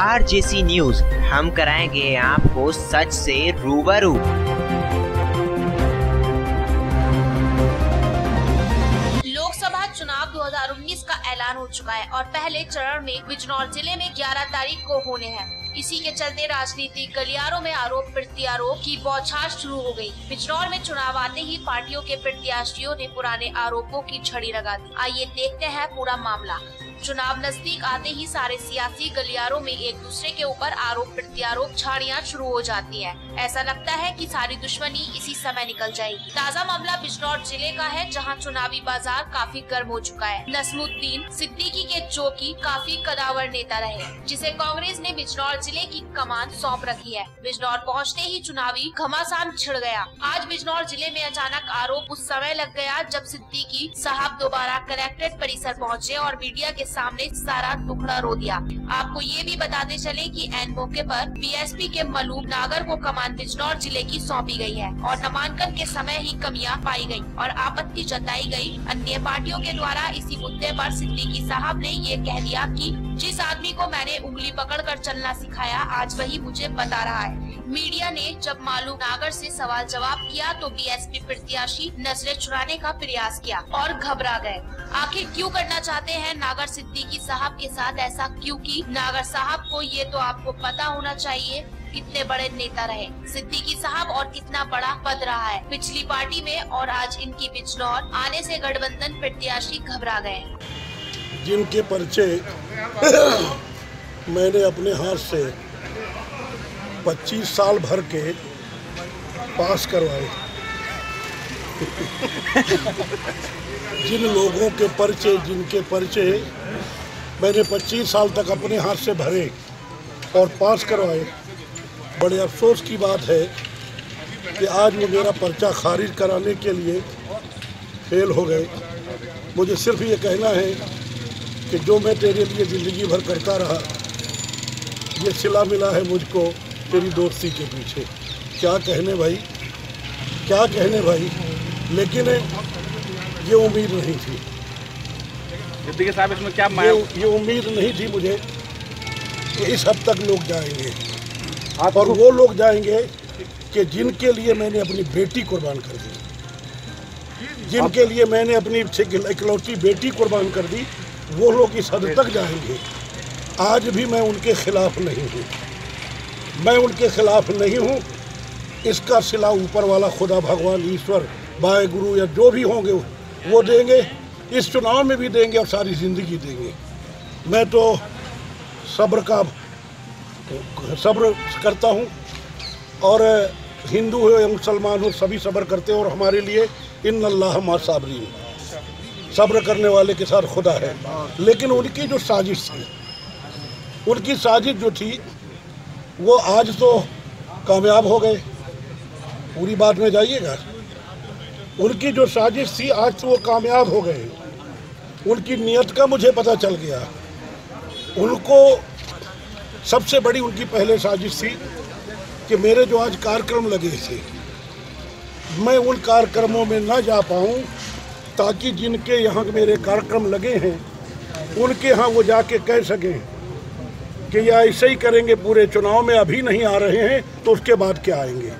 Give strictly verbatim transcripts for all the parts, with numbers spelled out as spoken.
RJC news, हम कराएंगे आपको सच से रूबरू। लोकसभा चुनाव दो हज़ार उन्नीस का ऐलान हो चुका है और पहले चरण में बिजनौर जिले में ग्यारह तारीख को होने हैं। इसी के चलते राजनीतिक गलियारों में आरोप प्रत्यारोप की बौछार शुरू हो गई। बिजनौर में चुनाव आते ही पार्टियों के प्रत्याशियों ने पुराने आरोपों की झड़ी लगा दी। आइए देखते हैं पूरा मामला। चुनाव नजदीक आते ही सारे सियासी गलियारों में एक दूसरे के ऊपर आरोप प्रत्यारोप झाड़ियां शुरू हो जाती हैं। ऐसा लगता है कि सारी दुश्मनी इसी समय निकल जाएगी। ताज़ा मामला बिजनौर जिले का है, जहां चुनावी बाजार काफी गर्म हो चुका है। नसमुद्दीन सिद्दीकी के जो की काफी कदावर नेता रहे, जिसे कांग्रेस ने बिजनौर जिले की कमान सौंप रखी है। बिजनौर पहुँचते ही चुनावी घमासान छिड़ गया। आज बिजनौर जिले में अचानक आरोप उस समय लग गया जब सिद्दीकी साहब दोबारा कलेक्ट्रेट परिसर पहुँचे और मीडिया के सामने सारा टुकड़ा रो दिया। आपको ये भी बताते चले कि एन मौके पर बीएसपी के मलूक नागर को कमान बिजनौर जिले की सौंपी गई है और नामांकन के समय ही कमियां पाई गई और आपत्ति जताई गई अन्य पार्टियों के द्वारा। इसी मुद्दे पर सिद्दीकी साहब ने ये कह दिया कि जिस आदमी को मैंने उंगली पकड़कर चलना सिखाया, आज वही मुझे बता रहा है। मीडिया ने जब मालूम नागर से सवाल जवाब किया तो बीएसपी प्रत्याशी नजरें चुराने का प्रयास किया और घबरा गए। आखिर क्यों करना चाहते हैं नागर सिद्दीकी साहब के साथ ऐसा? क्योंकि नागर साहब को ये तो आपको पता होना चाहिए कितने बड़े नेता रहे सिद्दीकी साहब और कितना बड़ा पद रहा है पिछली पार्टी में, और आज इनकी बिजनौर आने से गठबंधन प्रत्याशी घबरा गए। जिनके पर्चे मैंने अपने हाथ से पच्चीस साल भर के पास करवाए, जिन लोगों के पर्चे जिनके पर्चे मैंने पच्चीस साल तक अपने हाथ से भरे और पास करवाए, बड़े अफसोस की बात है कि आज वो मेरा पर्चा खारिज कराने के लिए फेल हो गए। मुझे सिर्फ ये कहना है कि जो मैं तेरे लिए ज़िंदगी भर करता रहा, ये सिला मिला है मुझको तेरी दोस्ती के पीछे। क्या कहने भाई, क्या कहने भाई, लेकिन ये उम्मीद नहीं थी सिद्दीकी साहब, इसमें क्या ये, ये उम्मीद नहीं थी मुझे कि इस हद तक लोग जाएंगे। और वो लोग जाएंगे कि जिनके लिए मैंने अपनी बेटी कुर्बान कर दी, जिनके लिए मैंने अपनी इकलौती बेटी कुर्बान कर दी, वो लोग इस हद तक जाएंगे। आज भी मैं उनके खिलाफ नहीं हूँ, मैं उनके खिलाफ नहीं हूँ। इसका सिला ऊपर वाला खुदा भगवान ईश्वर बाय गुरु या जो भी होंगे वो देंगे, इस चुनाव में भी देंगे और सारी ज़िंदगी देंगे। मैं तो सब्र का सब्र करता हूँ, और हिंदू हो या मुसलमान हो सभी सब्र करते हैं, और हमारे लिए इन्नल्लाह मा साबरीन, सब्र करने वाले के साथ खुदा है। लेकिन उनकी जो साजिश थी, उनकी साजिश जो थी वो आज तो कामयाब हो गए, पूरी बात में जाइएगा। उनकी जो साजिश थी आज तो वो कामयाब हो गए। उनकी नीयत का मुझे पता चल गया। उनको सबसे बड़ी उनकी पहले साजिश थी कि मेरे जो आज कार्यक्रम लगे थे, मैं उन कार्यक्रमों में ना जा पाऊँ, ताकि जिनके यहाँ मेरे कार्यक्रम लगे हैं उनके यहाँ वो जाके कह सकें कि ये ऐसे ही करेंगे पूरे चुनाव में, अभी नहीं आ रहे हैं तो उसके बाद क्या आएंगे।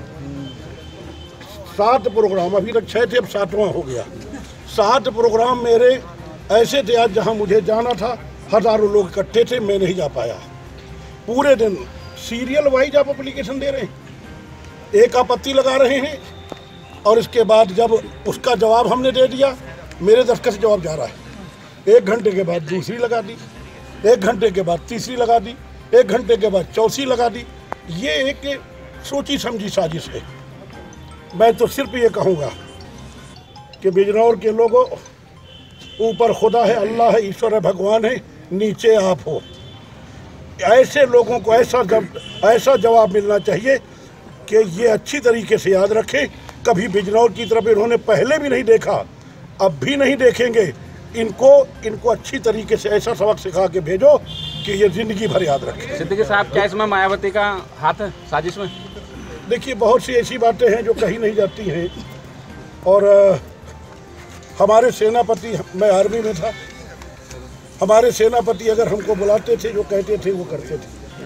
सात प्रोग्राम, अभी तक छः थे, अब सातवां हो गया। सात प्रोग्राम मेरे ऐसे थे आज जहाँ मुझे जाना था, हज़ारों लोग इकट्ठे थे, मैं नहीं जा पाया। पूरे दिन सीरियल वाइज आप एप्लीकेशन दे रहे हैं, एक आपत्ति लगा रहे हैं, और इसके बाद जब उसका जवाब हमने दे दिया, मेरे दफ्तर से जवाब जा रहा है, एक घंटे के बाद दूसरी लगा दी, एक घंटे के बाद तीसरी लगा दी, एक घंटे के बाद चौथी लगा दी। ये एक सोची समझी साजिश है। मैं तो सिर्फ ये कहूँगा कि बिजनौर के लोगों, ऊपर खुदा है, अल्लाह है, ईश्वर है, भगवान है, नीचे आप हो। ऐसे लोगों को ऐसा जब ऐसा जवाब मिलना चाहिए कि ये अच्छी तरीके से याद रखें। कभी बिजनौर की तरफ इन्होंने पहले भी नहीं देखा, अब भी नहीं देखेंगे। इनको इनको अच्छी तरीके से ऐसा सबक सिखा के भेजो कि ये ज़िंदगी भर याद रखें। सिद्दीकी साहब, क्या इसमें मायावती का हाथ है साजिश में? देखिए, बहुत सी ऐसी बातें हैं जो कही नहीं जाती हैं, और हमारे सेनापति, मैं आर्मी में था, हमारे सेनापति अगर हमको बुलाते थे, जो कहते थे वो करते थे।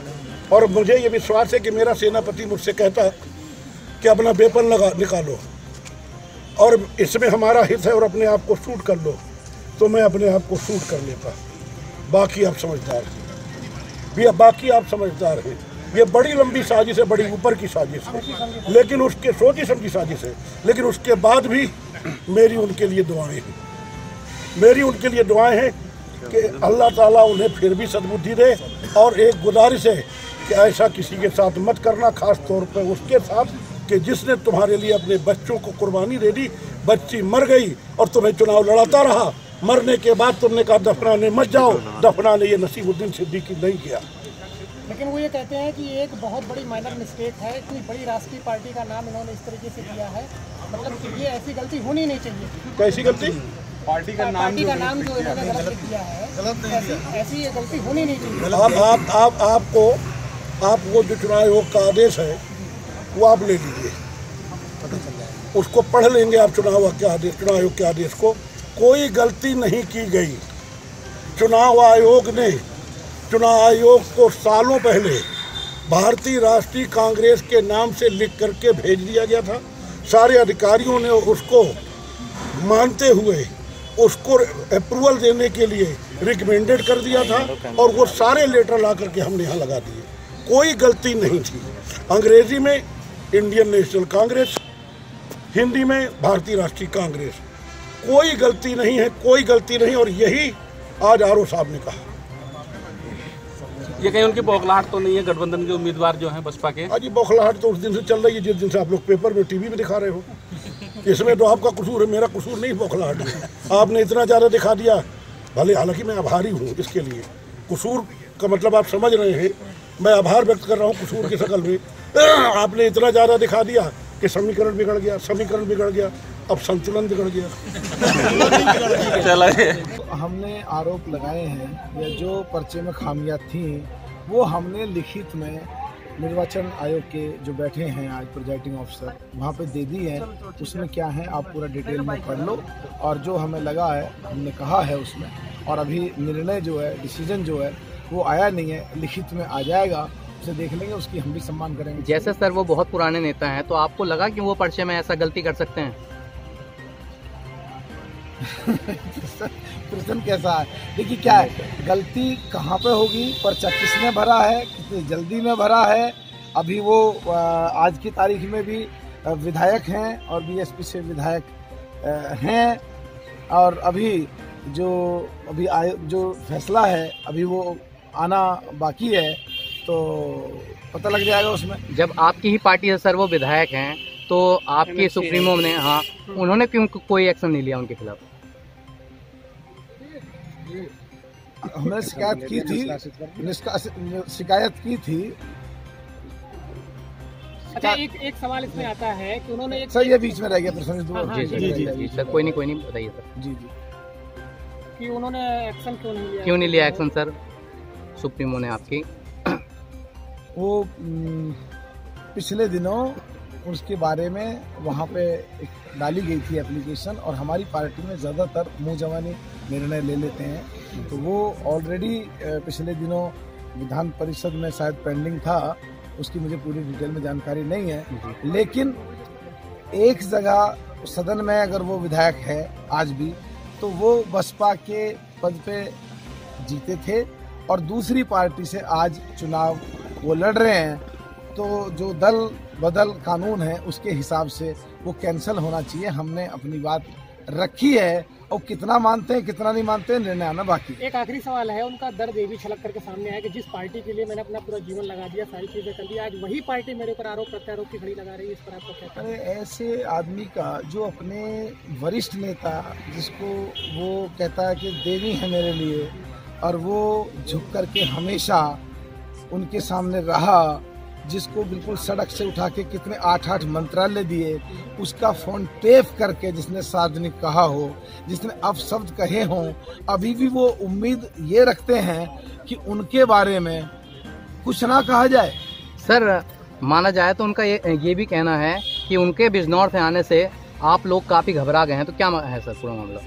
और मुझे ये विश्वास है कि मेरा सेनापति मुझसे कहता कि अपना वेपन लगा निकालो और इसमें हमारा हित है और अपने आप को शूट कर लो, तो मैं अपने आप को शूट कर लेता। बाकी आप समझदार हैं, भी बाकी आप समझदार हैं। ये बड़ी लंबी साजिश है, बड़ी ऊपर की साजिश है, लेकिन उसके सोची समझी साजिश है, लेकिन उसके बाद भी मेरी उनके लिए दुआएं हैं। मेरी उनके लिए दुआएं हैं कि अल्लाह ताला उन्हें फिर भी सद्बुद्धि दे। और एक गुजारिश है कि ऐसा किसी के साथ मत करना, खास तौर पर उसके साथ कि जिसने तुम्हारे लिए अपने बच्चों को कुर्बानी दे दी, बच्ची मर गई और तुम्हें चुनाव लड़ाता रहा, मरने के बाद तुमने कहा दफनाने मत जाओ, दफनाने ये नसीबुद्दीन सिद्दीकी नहीं किया। लेकिन वो ये कहते हैं कि एक बहुत बड़ी माइनर मिस्टेक है, इतनी बड़ी राष्ट्रीय पार्टी का नाम इन्होंने इस तरीके से दिया है, मतलब कि ये ऐसी गलती होनी नहीं चाहिए। कैसी गलती? पार्टी का नाम पार्टी का नाम जो इन्होंने गलत लिख दिया है, ऐसी ऐसी ये गलती होनी नहीं चाहिए। आप आप आप आपको आप वो जो चुनाव आयोग का आदेश है वो आप ले लीजिए, उसको पढ़ लेंगे आप चुनाव के आदेश, चुनाव आयोग के आदेश को। कोई गलती नहीं की गई। चुनाव आयोग ने चुनाव आयोग को सालों पहले भारतीय राष्ट्रीय कांग्रेस के नाम से लिख करके भेज दिया गया था। सारे अधिकारियों ने उसको मानते हुए उसको अप्रूवल देने के लिए रिकमेंडेड कर दिया था और वो सारे लेटर ला करके हमने यहाँ लगा दिए। कोई गलती नहीं थी। अंग्रेजी में इंडियन नेशनल कांग्रेस, हिंदी में भारतीय राष्ट्रीय कांग्रेस। कोई गलती नहीं है, कोई गलती नहीं। और यही आज आर ओ साहब ने कहा। ये कहीं उनकी बौखलाहट तो नहीं है गठबंधन के उम्मीदवार जो हैं बसपा के? आज ये बौखलाहट तो उस दिन से चल रही है जिस दिन से आप लोग पेपर में, टीवी में दिखा रहे हो। इसमें तो आपका कसूर है, मेरा कसूर नहीं बौखलाहट है। आपने इतना ज़्यादा दिखा दिया, भले हालांकि मैं आभारी हूँ इसके लिए। कसूर का मतलब आप समझ रहे हैं, मैं आभार व्यक्त कर रहा हूँ कसूर की शक्ल में। आपने इतना ज़्यादा दिखा दिया कि समीकरण बिगड़ गया, समीकरण बिगड़ गया, अब संतुलन बिगड़ गया। हमने आरोप लगाए हैं या जो पर्चे में खामियां थी वो हमने लिखित में निर्वाचन आयोग के जो बैठे हैं आज प्रिजाइडिंग ऑफिसर वहाँ पे दे दी है। उसमें क्या है आप पूरा डिटेल में पढ़ लो, और जो हमें लगा है हमने कहा है उसमें। और अभी निर्णय जो है, डिसीजन जो है वो आया नहीं है, लिखित में आ जाएगा, उसे देख लेंगे, उसकी हम भी सम्मान करेंगे। जैसे सर वो बहुत पुराने नेता हैं, तो आपको लगा कि वो पर्चे में ऐसा गलती कर सकते हैं? प्रश्न कैसा है? देखिए क्या है, गलती कहाँ पे होगी, पर्चा किसने भरा है, कितनी जल्दी में भरा है। अभी वो आज की तारीख में भी विधायक हैं और बीएसपी से विधायक हैं, और अभी जो अभी आय जो फैसला है अभी वो आना बाकी है, तो पता लग जाएगा उसमें। जब आपकी ही पार्टी से सर वो विधायक हैं, तो आपके सुप्रीमो ने, हाँ, उन्होंने क्यों कोई एक्शन नहीं लिया उनके खिलाफ? हमने शिकायत की थी, शिकायत की थी। अच्छा, एक एक सवाल इसमें आता है कि उन्होंने एक सर ये बीच में रह गया प्रश्न। जी जी जी जी सर, कोई नहीं कोई नहीं, बताइए सर। जी जी कि उन्होंने एक्शन क्यों नहीं लिया? क्यों नहीं लिया एक्शन सर सुप्रीमो ने आपकी? वो पिछले दिनों उसके बारे में वहाँ पे एक डाली गई थी एप्लीकेशन, और हमारी पार्टी में ज़्यादातर मुँह जवानी निर्णय ले लेते हैं, तो वो ऑलरेडी पिछले दिनों विधान परिषद में शायद पेंडिंग था, उसकी मुझे पूरी डिटेल में जानकारी नहीं है। लेकिन एक जगह सदन में अगर वो विधायक है आज भी, तो वो बसपा के पद पे जीते थे और दूसरी पार्टी से आज चुनाव वो लड़ रहे हैं, तो जो दल बदल कानून है उसके हिसाब से वो कैंसिल होना चाहिए। हमने अपनी बात रखी है, और कितना मानते हैं कितना नहीं मानते हैं निर्णय आना बाकी। एक आखिरी सवाल है, उनका दर्द ये भी छलक करके सामने आया कि जिस पार्टी के लिए मैंने अपना पूरा जीवन लगा दिया, सारी चीजें कर दी, आज वही पार्टी मेरे ऊपर आरोप प्रत्यारोप की घड़ी लगा रही है, इस पर आपका क्या कहना है? अरे ऐसे आदमी का जो अपने वरिष्ठ नेता, जिसको वो कहता है कि देवी है मेरे लिए, और वो झुक करके हमेशा उनके सामने रहा, जिसको बिल्कुल सड़क से उठा के कितने आठ आठ मंत्रालय दिए, उसका फोन टेप करके जिसने सार्वजनिक कहा हो, जिसने अपशब्द कहे हों, अभी भी वो उम्मीद ये रखते हैं कि उनके बारे में कुछ ना कहा जाए। सर माना जाए तो उनका ये ये भी कहना है कि उनके बिजनौर से आने से आप लोग काफी घबरा गए हैं, तो क्या है सर पूरा मामला?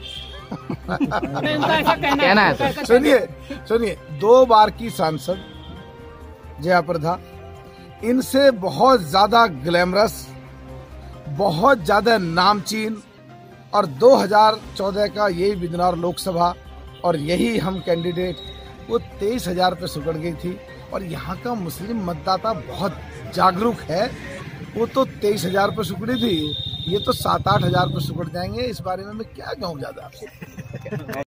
उनका ऐसा कहना कहना है सर। सुनिए सुनिए दो बार की सांसद जया प्रदा, इनसे बहुत ज्यादा ग्लैमरस, बहुत ज्यादा नामचीन और दो हज़ार चौदह का यही बिजनौर लोकसभा और यही हम कैंडिडेट, वो तेईस हजार पे सुकड़ गई थी। और यहाँ का मुस्लिम मतदाता बहुत जागरूक है, वो तो तेईस हजार पे सुकड़ी थी, ये तो सात आठ हजार पे सुकड़ जाएंगे। इस बारे में मैं क्या कहूँ ज्यादा।